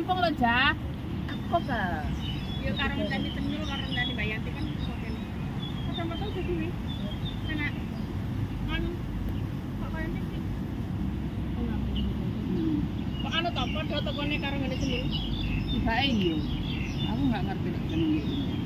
Lampung lho, Jah. Kok gak? Ya karo ngenteni Cenul karo ngenteni Mbak Yanti kan kok kene. Kacamata udah duwe. Enak. Anu. Kok kaya iki. Kok anu to padha tokone karo ngene Cenul. Tibake iya. Aku nggak ngerti nek jenenge.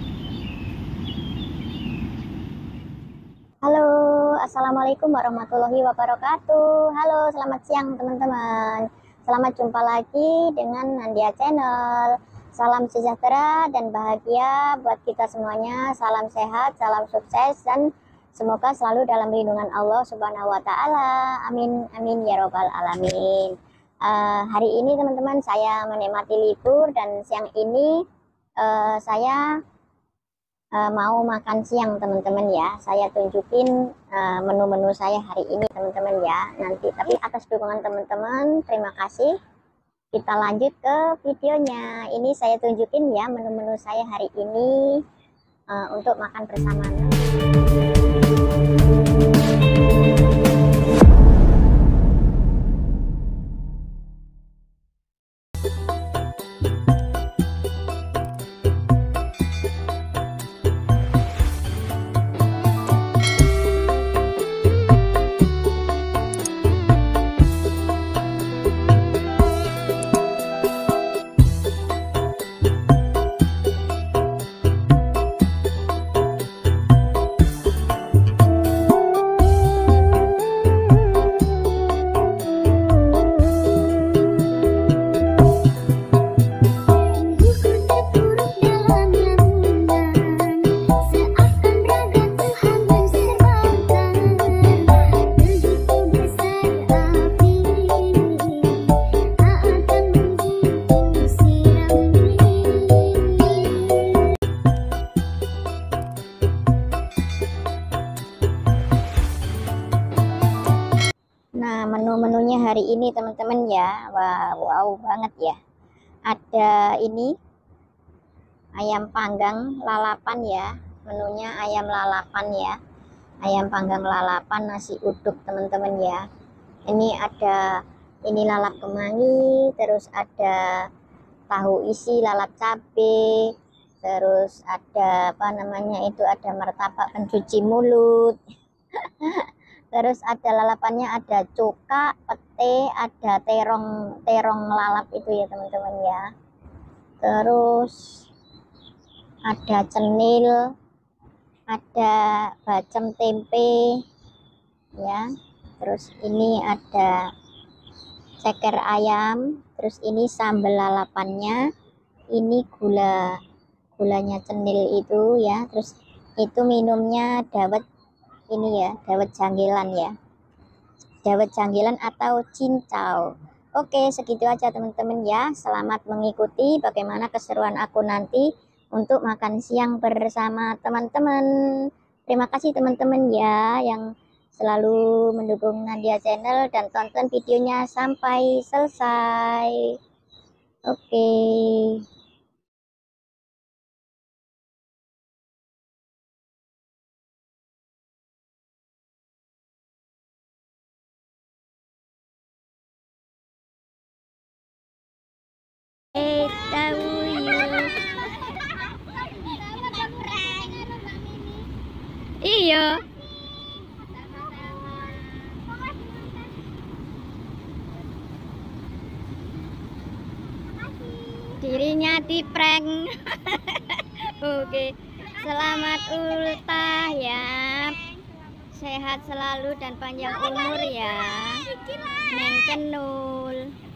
Halo, assalamualaikum warahmatullahi wabarakatuh. Halo, selamat siang teman-teman. Selamat jumpa lagi dengan Nandia Channel. Salam sejahtera dan bahagia buat kita semuanya. Salam sehat, salam sukses, dan semoga selalu dalam lindungan Allah Subhanahu wa Ta'ala. Amin, amin ya Robbal 'Alamin. Hari ini teman-teman saya menikmati libur dan siang ini saya mau makan siang teman-teman ya. Saya tunjukin menu-menu saya hari ini teman-teman ya. Nanti tapi atas dukungan teman-teman, terima kasih. Kita lanjut ke videonya. Ini saya tunjukin ya menu-menu saya hari ini untuk makan bersama. Nah, menu-menunya hari ini teman-teman ya, wow banget ya. Ada ini ayam panggang lalapan ya, menunya ayam lalapan ya, ayam panggang lalapan nasi uduk teman-teman ya. Ini ada ini lalap kemangi, terus ada tahu isi lalap cabe, terus ada apa namanya itu, ada martabak pencuci mulut. Terus ada lalapannya, ada cuka, pete, ada terong lalap itu ya teman-teman ya. Terus ada cenil, ada bacem tempe ya. Terus ini ada ceker ayam, terus ini sambal lalapannya, ini gulanya cenil itu ya. Terus itu minumnya dawet ini ya, dawet janggilan ya, dawet janggilan atau cincau. Oke, segitu aja teman-teman ya. Selamat mengikuti bagaimana keseruan aku nanti untuk makan siang bersama teman-teman. Terima kasih teman-teman ya yang selalu mendukung Nandia Channel dan tonton videonya sampai selesai. Oke. Iya. Dirinya di prank. Oke. Selamat ultah ya. Sehat selalu dan panjang umur ya. Neng Cenul.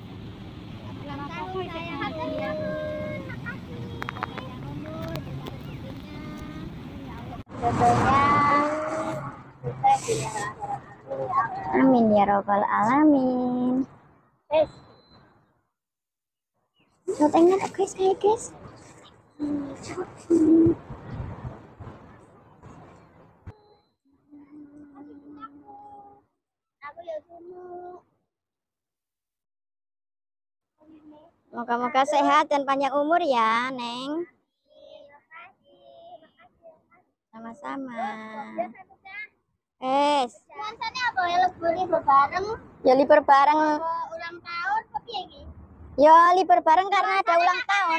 Amin ya Robbal 'Alamin. Shootingnya guys, kayak guys. Moga-moga sehat dan panjang umur ya, Neng. Sama-sama. Nuansanya apa ya, libur bareng? Ya libur bareng. Ulang tahun tapi ya gitu. Ya libur bareng karena ada ulang tahun.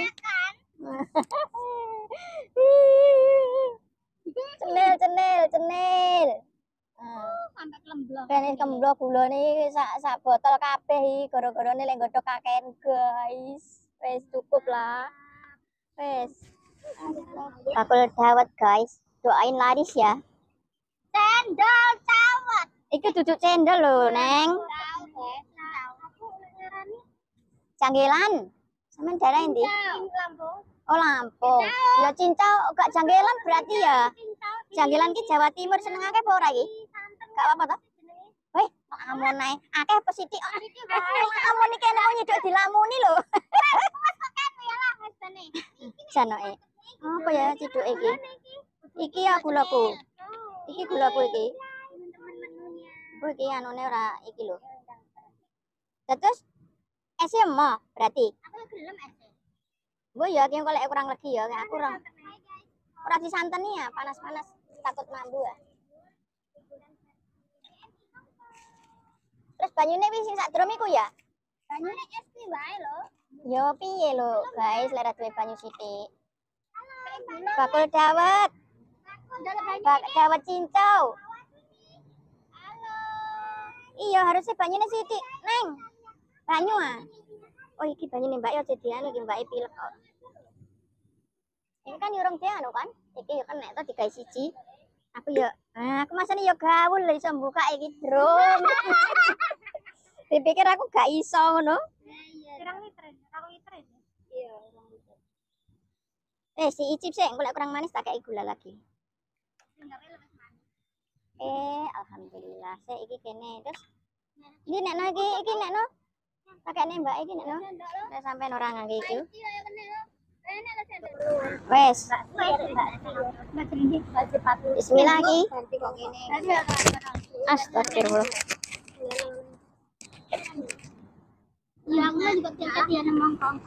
Cenil. Sampai kelemblok. Kene kemblok gulane sak botol kabeh iki gara-garane lek godhog kakean, guys. Wes cukup lah. Wes. Bakul dawet, guys. Doain laris ya. Cendol cawet. Iki duduk cendol lho, Neng. Janggelan. Sampeyan daerah endi? Lampung. Oh, Lampung. Ya cincau gak janggelan berarti ya. Janggelan ki Jawa Timur senengake apa ora iki? Gak apa-apa toh? Weh, amun ae. Akeh apa sithik? Amun iki kene mau nyeduk dilamuni lho. Janoke. Apa ya ciduk iki? Iki ya gulaku. Iki gulaku iki. Oh, iki anune ora iki lho. Terus ese mo berarti. Aku gelem es. Gue ya yang kalau kurang lagi ya, aku ora disanteni ya, panas-panas takut mambu ya. Terus banyune wis sing sak drum iku ya? Banyune es pi wae lho. Yo piye lho, guys, lera duwe banyu sithik. Bakul dawet. Dawet cincau. Halo. Iya, harusnya banyune sithik, Neng. Banyu ah. Oh, iki banyune Mbak yo dadi anu iki Mbak pilek kok. Ini kan yurung dia anu kan? Iki yo kan nek to digawe siji. Aku yo, aku masane yo gaul lho iso buka iki drum. Dipikir aku gak iso ngono. Kurang liter. Iya, kurang liter. Si icip sih, golek kurang manis tak kayak gula lagi. Alhamdulillah. Saya iki kene terus. Iki nekno iki nekno. Pakane Mbak iki nekno. Nek sampean ora ngangge iki. Wes. Bismillah iki. Astagfirullah. Yang juga tiap dia nongkrong.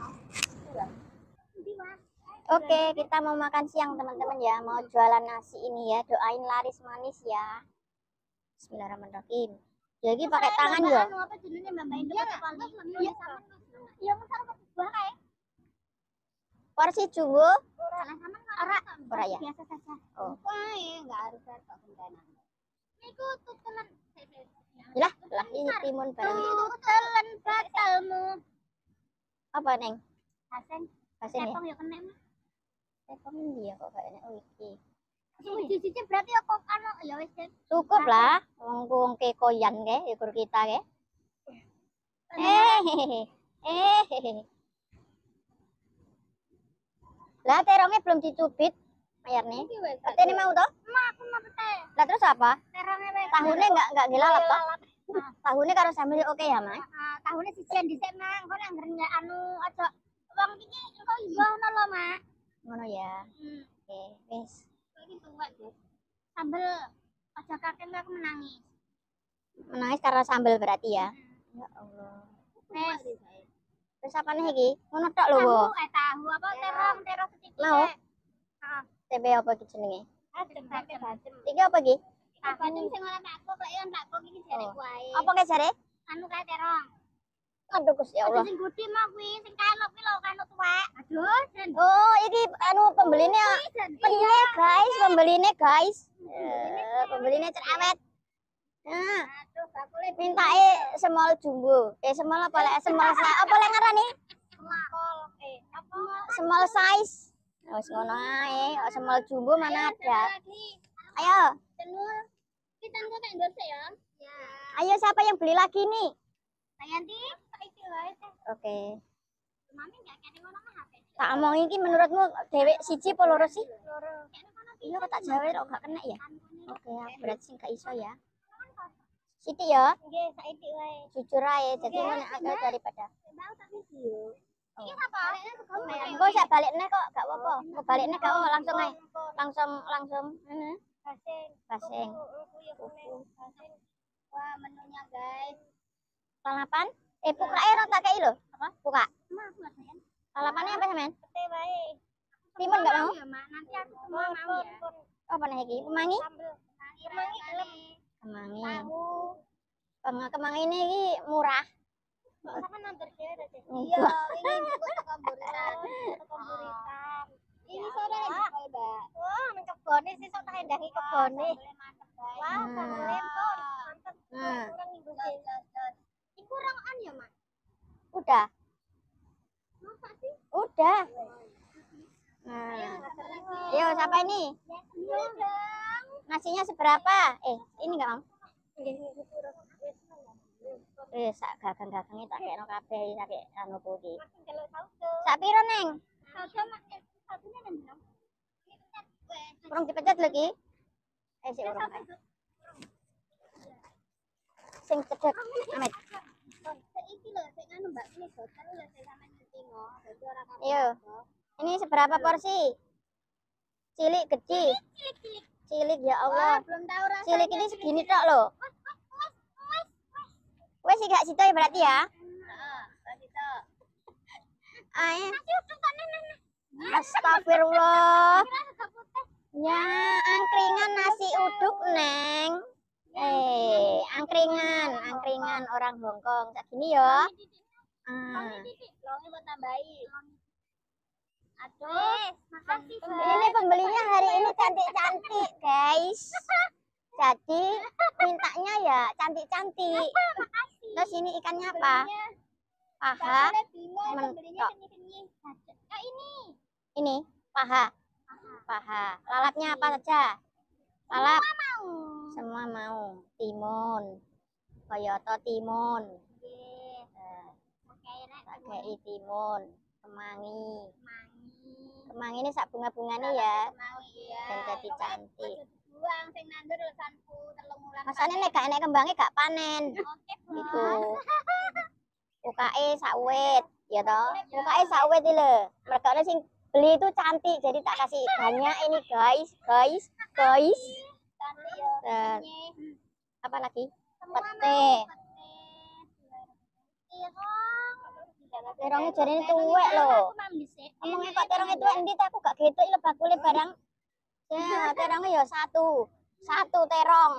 Oke, kita mau makan siang teman-teman ya. Mau jualan nasi ini ya. Doain laris manis ya. Bismillahirrahmanirrahim. Jadi pakai tangan ya. Apa jenenge Mbak Indah kali. Iya, buah kae. Porsi jumbo. Ora ya. Biasa saja. Oh. Kae enggak harus ada kontainer. Niku tutulan. Lah ini timun bareng. Tutulan batalmu. Apa, Neng? Hasen. Hasen ya? Tepong ya kena. Tepong dia kok kayaknya. Oh, iki. Siji berarti aku kan ya wis. Cukup lah. Wong kekoyan ke ikur kita ke. Lah terongnya belum dicubit. Mayarne. Petene mau toh? Aku mau pete. Lah terus apa? Terongnya wis. Tahunnya enggak gelalap toh? Tahunnya karo sambil oke ya, Mas? Tahunnya sisian dhisik nang, kok nang ngene anu aja wong iki engko ibono lho, Mak. Ngono ya. Oke, wis. Iki tuwek, Des. Sambel aja kakek aku menangis. Menangis karena sambel berarti ya. Ya Allah. Wes. Terus apa nih iki? Ngono tok lho, Wo. Tahu apa terong sithik. Mau? Heeh. TB apa iki jenenge? Bacem. Iki apa iki? Bacem sing ora takok lek yo takok iki jare wae. Apa kae jare? Anu kae terong. Aduh Gusti Allah. Sing gede mah kuwi sing kalop ki lho kanut tuwek. Aduh, Oh, iki anu pembeline guys, pembeline guys. Pembeline cerewet. Nah, aduh bakule mintae semol jumbo. Semol apa lek semol apa lek ngarani? apa Small size. Wis ngono ae, kok semol jumbo mana ada. Ayo. Tenur. Kita nunggu tak endorse ya. Ya. Ayo siapa yang beli lagi nih? Sayanti, saiki wae teh. Oke. Mami enggak kene ngono mah HP. Tak omong iki menurutmu dhewek siji apa loro sih? Loro. Kene kono Iya kok tak jawe kok gak kena ya? Oke, berarti sing gak iso ya. Siti ya, Nggih, saiki wae. jujur aja jadi mana agak daripada. Mau tak video. Oh. Iki apa? Engko sak balikne kok gak apa-apa. Kok balikne gak apa langsung ae. Langsung. Baseng. Wah, menunya guys. Lalapan? Pukae ora tak kei lho. Apa? Puka. Mah aku enggak sayang. Lalapannya apa sampean? Pete wae. Timun gak mau? Ya, Mak. Nanti aku semua mau ya. Apa nih iki? Kemangi? Sambel. Kemangi gelem. Kemangi. Tahu. Kemangi ini iki murah. Sama nonton dia ada deh. Iya, ini buat toko buritan. Toko buritan. Ini sore lagi kalau Mbak. Wah, mencobone sih sok tak endangi kebone. Wah, sambelin tuh. Mantep. Kurang minggu sih. Ini kurangan ya, Mak? Udah. Masa sih? Udah. Ayo, siapa ini? Iya dong. Nasinya seberapa? Ini enggak, Mam? Sak gagang-gagangnya tak kekno kabeh, tak kek anu kuwi. Sak piro, Neng? Satunya nang. Urung dipencet lagi? Sik urung. Sing cedek, Amit. Iki lho, sik anu Mbak, ini hotel lho sing sampean ngetingo. Dadi ora kabeh. Ayo. Ini seberapa porsi? Cilik, gede. Cilik-cilik. Cilik ya Allah. Belum tahu rasanya. Cilik ini segini tok loh. Wes sih gak situ ya berarti ya? Ayo. Astagfirullah. Ya, angkringan nasi uduk, Neng. Angkringan orang Hongkong. Segini ya. Longi mau tambahin. Aduh, makasih. Ini pembelinya hari ini cantik-cantik, guys. Jadi mintanya ya cantik-cantik. Terus ini ikannya apa? Paha. Mentok. Ini paha. Lalapnya apa saja? Lalap. Semua mau. Timun. Koyoto timun. Pakai timun. Kemangi. Kemangi ini sak bunga-bunganya ya. Dan jadi cantik. Buang sing nandur lesanku telung wulan. Masane nek gak enek kembangnya gak panen. Iku. UKE sak wit, ya toh. UKE sak wit iki lho. Mergo sing beli itu cantik, jadi tak kasih banyak ini, guys. Cantik ya. Apa lagi? Pete. Terongnya jadi tuwek lho. Ngomongnya kok terongnya tuwek endi aku gak gitu lho bakule barang. Ya, terongnya ya satu terong.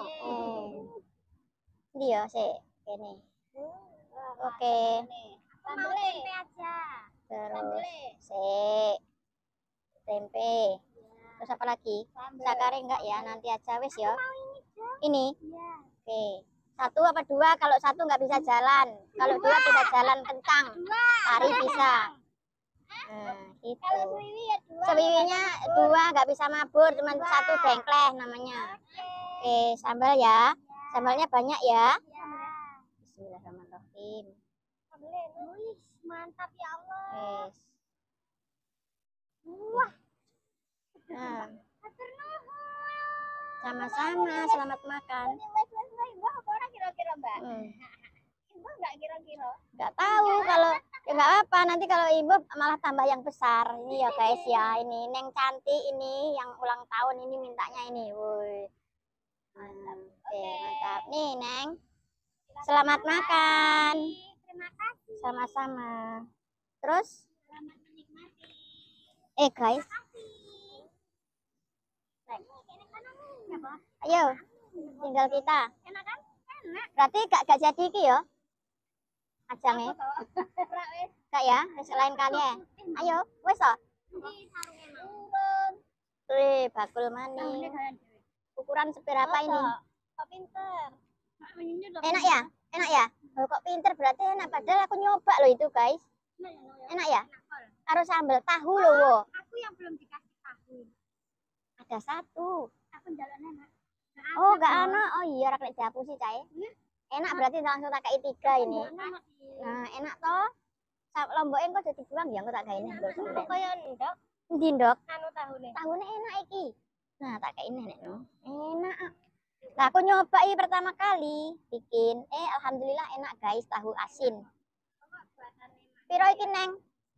Ndi ya sik kene. Oke. Sambel tempe aja. Terus sik. Tempe. Terus apa lagi? Sakare enggak ya? Nanti aja wis ya. Ini. Oke. 1 apa 2? Kalau 1 nggak bisa jalan. Kalau 2 bisa jalan kencang. Lari bisa. Gitu. Kalau suwiwi ya 2. Sewiwinya 2 nggak bisa mabur, cuma 1 dengkleh namanya. Oke, sambal ya. Sambalnya banyak ya. Bismillahirrahmanirrahim. Wih, mantap ya Allah. Yes. Wah, Nah, hatur nuhun. sama-sama, selamat makan. Wah, apa ora kira-kira, Mbak? Ibu enggak kira-kira. Nggak tahu kalau ya nggak apa, nanti kalau ibu malah tambah yang besar. Ini ya guys ya, ini Neng cantik ini yang ulang tahun ini mintanya ini. Woi. Mantap. Oke, mantap. Nih, Neng. Selamat makan. Terima kasih. Sama-sama. Terus Selamat menikmati. guys, Apa? ayo tinggal kita. Enak kan? Enak. Berarti gak jadi iki ya? Ajangnya. Ora wis. Kak ya, wis lain kali ya. Ayo, wis toh. Iki sarunge urun. Wih, bakul manis. Ukuran seberapa ini? Kok pinter. Enak ya? Enak ya? Oh, kok pinter berarti enak. Padahal aku nyoba loh itu guys. Enak ya? Harus sambal tahu loh. Wo. Aku yang belum dikasih tahu. Ada 1. Aku jalan enak. Oh, gak ana. Oh iya, rakyat japu sih cai. Enak berarti langsung tak kai 3 ini. Nah, enak toh. Lomboknya kok jadi buang ya, aku tak kai ini. Kok kaya ndok? Endi ndok? Anu tahune. Tahunnya enak iki. Nah, tak kai ini no. Enak. Nah, aku nyoba ini pertama kali bikin. Alhamdulillah enak guys, tahu asin. Piro iki, Neng?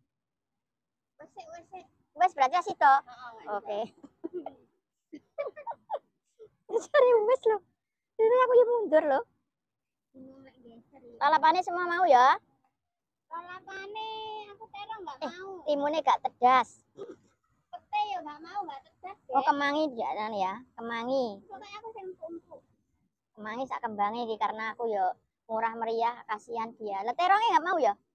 Wes berarti asin toh? Oke. Cari wes loh. Ini aku yang mundur loh. Lalapannya semua mau ya? Lalapane aku terong enggak mau. Timunnya gak tedas. Pete ya enggak mau, enggak tegas. Oh, kemangi jangan ya. Kemangi. Pokoknya aku sing empuk. Kemangi sak kembange iki karena aku yo Murah meriah, kasihan dia. Lah terongnya nggak mau ya?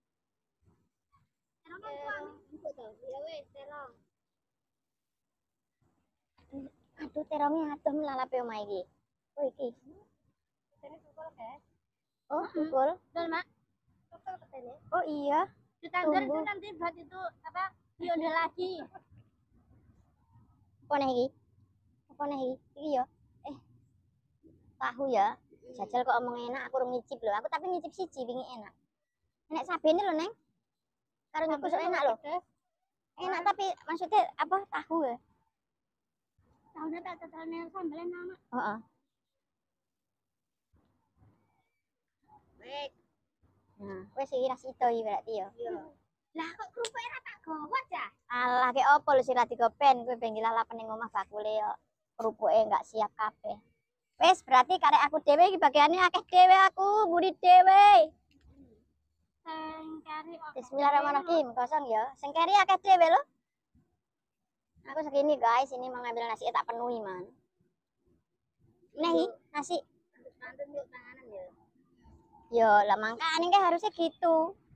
Aduh terongnya aduh melalap ya omah iki. Oh iki. Oh, pukul. Betul, Mak. Oh iya. Ditanggar itu Tunggu. nanti buat itu apa? Diondel lagi. Apa nih iki? Apa nih iki? Iki ya. Tahu ya. Jajal kok omong enak, aku urung ngicip lho. Aku tapi ngicip siji wingi enak. Enak sabene lho, Neng. Karo nyukus enak lho. Enak tapi maksudnya apa tahu ya? Tahunya tak tetelnya sambalnya nama. Heeh. Baik. Nah, wes iki ras itu iki berarti ya. Lah kok kerupuknya tak gawat ya? Alah ke opo lu sira digopen kowe ben lalapan ning omah bakule yo. Kerupuke enggak siap kabeh. Wes berarti karek aku dhewe iki bagiane akeh dhewe aku, buri dhewe. Kari Bismillahirrahmanirrahim. Kosong ya. Sing keri akeh dhewe lho. Aku segini guys, ini mengambil nasi tak penuhi man. Nih nasi. Mantan yuk tanganan ya. Yo lah makanya kan harusnya gitu.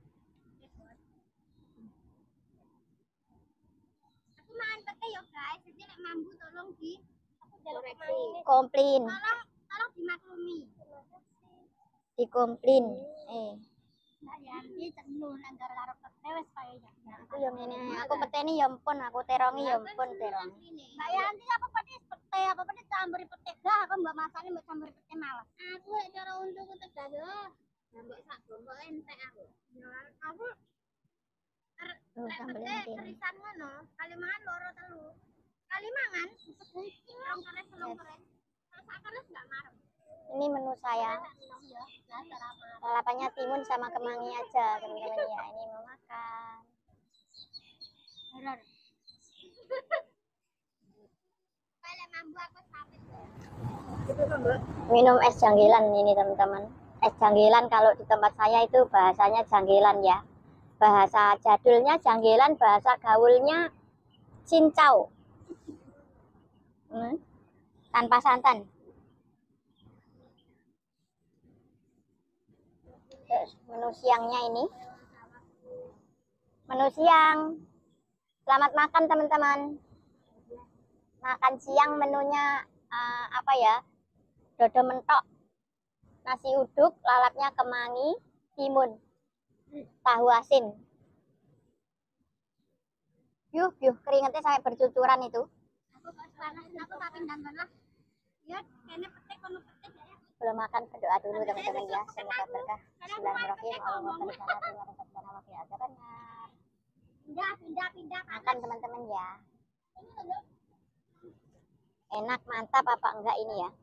Aku makan pete ya guys. Jadi nek mambu tolong di aku koreksi. Komplain, Tolong dimaklumi. dikomplain. Mbak Yanti cenun antara karo pete wis kaya ya. Aku yang ini, aku peteni ya ampun, aku terongi ya ampun terongi. Mbak Yanti aku pete apa pete campuri pete dah aku mbak masane mbak campuri pete malas. Aku lek cara untung ku tegas yo. Mbak sak bombok entek aku. Ya aku Sambil pete terisan ngono, kali mangan loro telu. Kali mangan rong keres telung keres. Sak keres enggak marem. Ini menu saya. Lalapannya timun sama kemangi aja teman-teman ya. Ini mau makan. Minum es janggilan ini teman-teman. Es janggilan kalau di tempat saya itu bahasanya janggilan ya. Bahasa jadulnya janggilan, bahasa gaulnya cincau. Tanpa santan. Menu siangnya ini. Menu siang. Selamat makan teman-teman. Makan siang menunya apa ya? Dodo mentok, nasi uduk, lalapnya kemangi, timun, tahu asin. Yuh, keringetnya sampai bercucuran itu. Aku panas, aku tak pindahkan lah. Ya, kayaknya petek kono petek ya. Belum makan, berdoa dulu teman-teman ya. Semoga berkah. Bismillahirrahmanirrahim. Allahumma shalli ala sayyidina Pindah. Makan teman-teman ya. Enak, mantap apa enggak ini ya?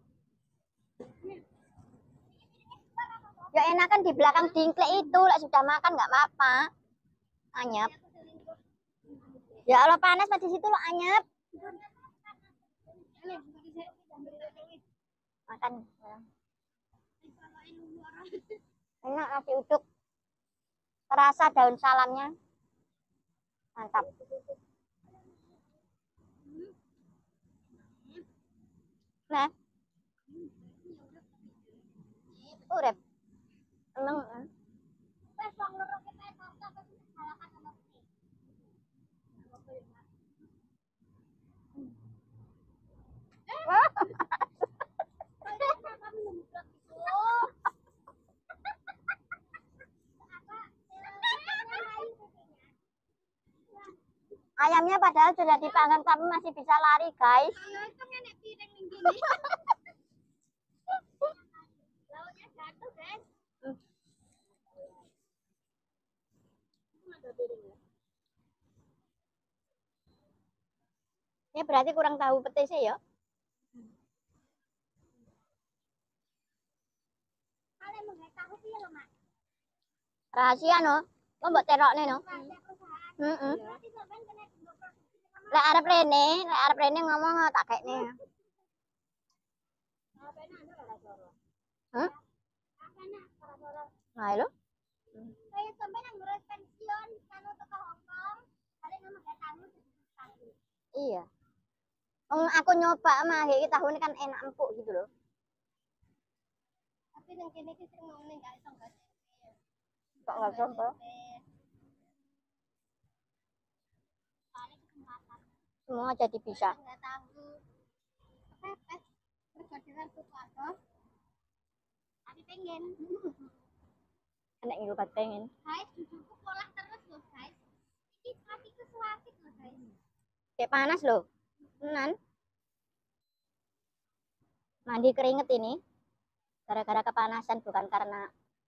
Ya enakan di belakang dingklek itu, lah sudah makan nggak apa-apa. Anyap. Ya Allah panas di situ lo anyap. Makan. Enak nasi uduk. Terasa daun salamnya. Mantap. Nah. Urep. Emang ayamnya padahal sudah dipanggang tapi masih bisa lari guys. Lautnya jatuh guys. Ini berarti kurang tahu petisnya ya. Kalian mengetahui sih ya, Mak. Rahasia no. Lo mbok terokne no. Heeh. Lek arep rene ngomong tak kekne. Hah? Nah, lho. Kayak sampai nang ngurus pensiun kanu teko Hongkong, kalian nggak tahu Iya. Aku nyoba mah iki tahu ini kan enak empuk gitu loh. Tapi tapi yang kini sih sering ngomongin nggak iso nggak Kok nggak coba? Semua jadi bisa. nggak tahu pepes bergadiran sesuatu tapi pengen Enak yang lupa pengen. guys dudukku pola terus loh guys ini hati kesuatik loh guys Kayak panas loh. Tenan. Mandi keringet ini. Gara-gara kepanasan bukan karena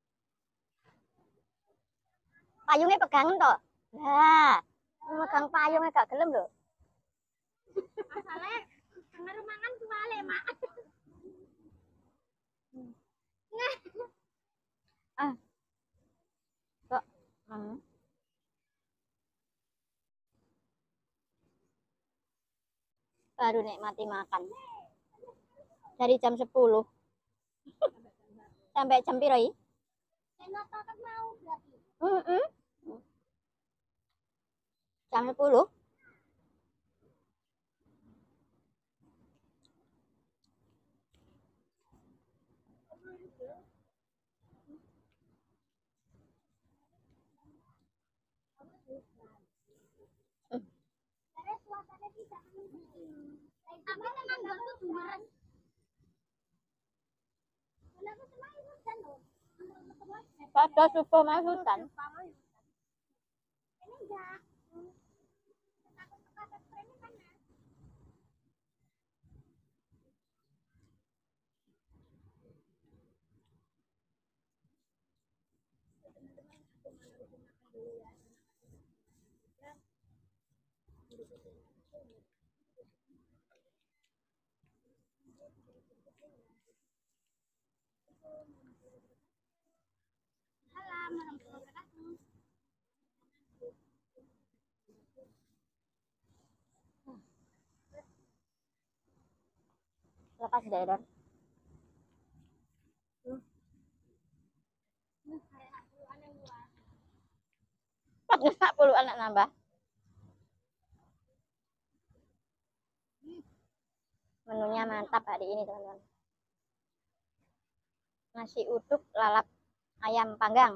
payungnya pegangan toh. Lah, megang payungnya gak gelem loh. masalahnya denger mangan kembali mak Ah. Kok baru nikmati makan. Dari jam 10 sampai jam piro iki? enak kan mau berarti Jam 10. karena suasana bisa tapi tenang tuh beneran aku semua hujan loh Pada subuh mau hujan. ini enggak takut pakai spray ini panas Salam warahmatullahi wabarakatuh. Lepas daerah. Pak puluhan anak nambah. Menunya mantap hari ini teman-teman. Nasi uduk lalap ayam panggang.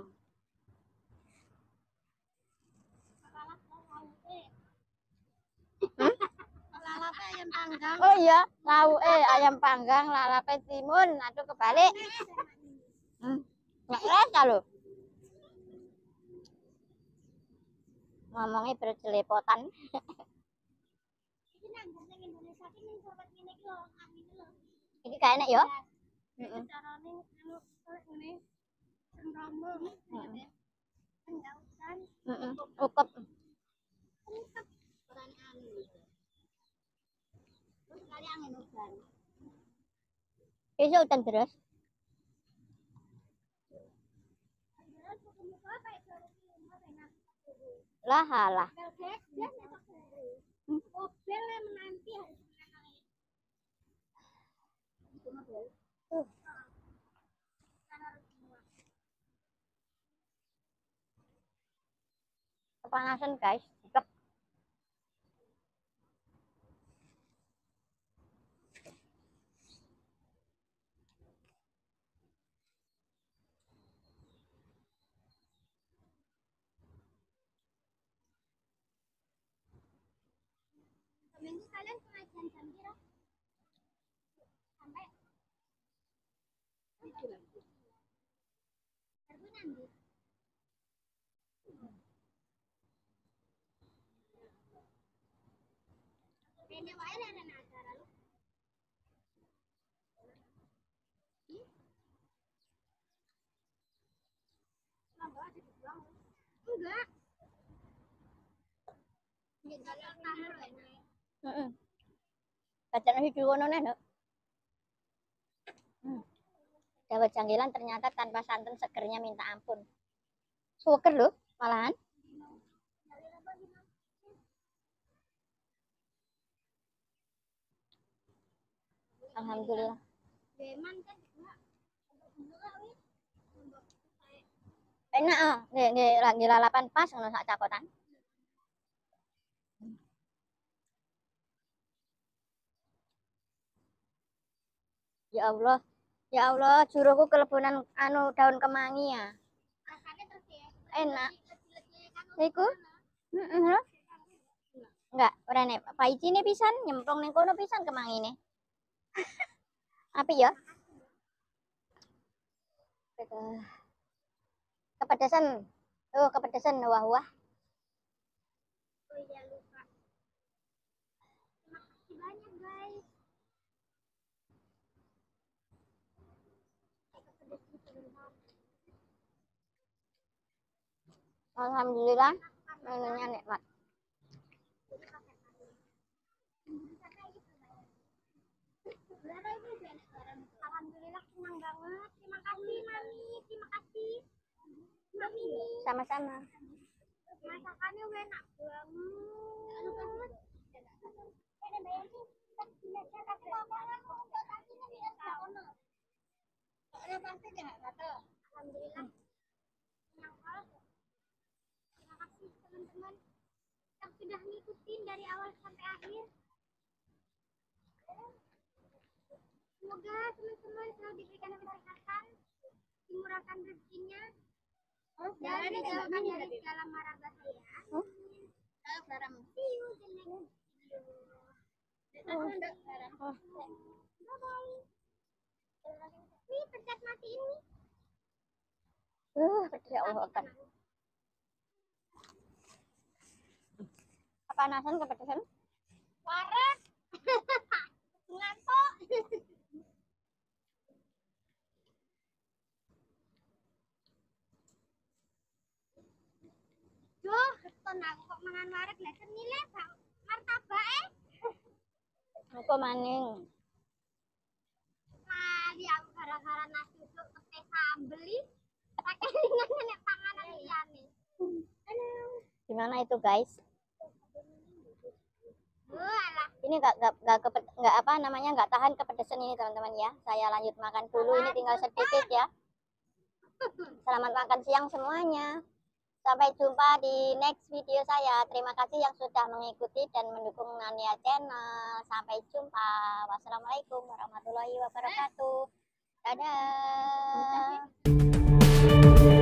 Lalapnya ayam panggang. Oh iya, ayam panggang lalapnya timun. Aduh kebalik. Nggak rasa loh. Ngomongnya berjelepotan. Ini nang nang Indonesia ini sobat ini loh, amin loh. Ini kayak enak ya? Carane anu ngene sembromo. Pendautan. Ukup. Peran angin. Terus kali angin hujan. Besok hujan deras. Lah halah. Mobil menanti harus Kepanasan guys. Cekep. Seminggu kalian pengajian jam berapa? Sampai Rabu nanti. Ini wae ada acara lu. Enggak. Baca nasi dulu nih, Nuk. Dapat janggilan ternyata tanpa santan segernya minta ampun. Suker loh, malahan. Alhamdulillah. Enak ah, nggih lalapan pas ngono sak cakotan. Ya Allah, Ya Allah, juruku kelebunan anu daun kemangi ya. Rasanya terus ya. Enak. Kecil-kecilnya kan Iku? Heeh. Enggak, ora nek Pak Ijine pisan nyemplung ning kono pisan kemangine. Api ya? Kepedesan. Oh, kepedesan wah-wah. oh iya lupa. Terima kasih banyak guys. Alhamdulillah, menunya nikmat. Alhamdulillah senang banget. Terima kasih Mami, terima kasih Mami. Sama-sama. Masakannya enak banget. Alhamdulillah. Senang banget. Terima kasih teman-teman yang sudah ngikutin dari awal sampai akhir. Semoga teman-teman selalu diberikan kesehatan, dimurahkan rezekinya, dan dijauhkan dari segala mara bahaya. See you the next video. Bye-bye. Nih, pencet mati ini. Pedes ya Allah Akbar. Kepanasan, kepedesan? Waras. Ngantuk. Duh, keton aku kok mangan warak lah senile Bang. Martabak Apa maning? Lali aku gara-gara nasi uduk pete sambeli. Pakai dengan nenek panganan liyane. Gimana itu guys? Alah. Ini nggak apa namanya nggak tahan kepedesan ini teman-teman ya. Saya lanjut makan dulu. Ini tinggal sedikit ya. Selamat makan siang semuanya. Sampai jumpa di next video saya. Terima kasih yang sudah mengikuti dan mendukung Nania Channel. Sampai jumpa. Wassalamualaikum warahmatullahi wabarakatuh. Dadah.